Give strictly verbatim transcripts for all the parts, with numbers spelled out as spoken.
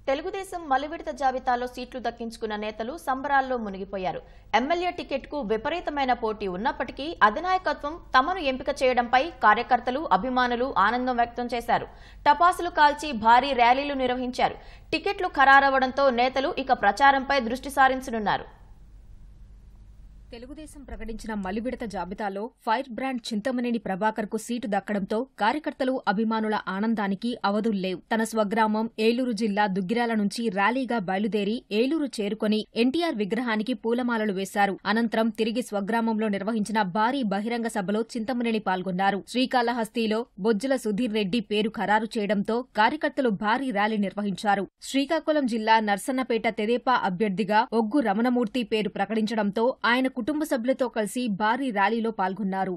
తెలుగుదేశం మలివిడత జాబితాలో సీట్లు దక్కించుకున్న నేతలు సంబరాల్లో మునిగిపోయారు. ఎమ్మెల్యే టికెట్కు విపరీతమైన పోటీ ఉన్నప్పటికీ అధినాయకత్వం తమను ఎంపిక చేయడంపై కార్యకర్తలు, అభిమానులు ఆనందం వ్యక్తం చేశారు. టపాసులు కాల్చి భారీ ర్యాలీలు నిర్వహించారు. టికెట్లు ఖరారవడంతో నేతలు ఇక ప్రచారంపై దృష్టి సారించనున్నారు. తెలుగుదేశం ప్రకటించిన మలివిడత జాబితాలో ఫైర్ బ్రాండ్ చింతమనేని ప్రభాకర్ కు సీటు దక్కడంతో కార్యకర్తలు, అభిమానుల ఆనందానికి అవధుల్లేవు. తన స్వగ్రామం ఏలూరు జిల్లా దుగ్గిరాల నుంచి ర్యాలీగా బయలుదేరి ఏలూరు చేరుకుని ఎన్టీఆర్ విగ్రహానికి పూలమాలలు వేశారు. అనంతరం తిరిగి స్వగ్రామంలో నిర్వహించిన భారీ బహిరంగ సభలో చింతమనేని పాల్గొన్నారు. శ్రీకాళహస్తిలో బొజ్జల సుధీర్ రెడ్డి పేరు ఖరారు చేయడంతో కార్యకర్తలు భారీ ర్యాలీ నిర్వహించారు. శ్రీకాకుళం జిల్లా నర్సన్నపేట తెదేపా అభ్యర్థిగా ఒగ్గు రమణమూర్తి పేరు ప్రకటించడంతో ఆయన కుటుంబ సభ్యులతో కలిసి భారీ ర్యాలీలో పాల్గొన్నారు.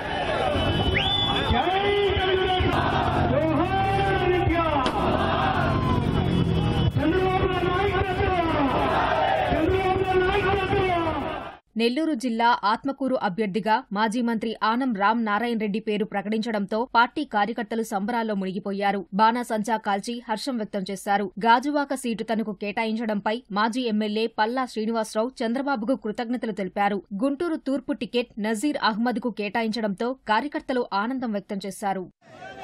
నెల్లూరు జిల్లా ఆత్మకూరు అభ్యర్థిగా మాజీ మంత్రి ఆనం రామ్ నారాయణ రెడ్డి పేరు ప్రకటించడంతో పార్టీ కార్యకర్తలు సంబరాల్లో మునిగిపోయారు. బాణాసంచా కాల్చి హర్షం వ్యక్తం చేశారు. గాజువాక సీటు తనకు కేటాయించడంపై మాజీ ఎమ్మెల్యే పల్లా శ్రీనివాసరావు చంద్రబాబుకు కృతజ్ఞతలు తెలిపారు. గుంటూరు తూర్పు టికెట్ నజీర్ అహ్మద్ కు కేటాయించడంతో కార్యకర్తలు ఆనందం వ్యక్తం చేశారు.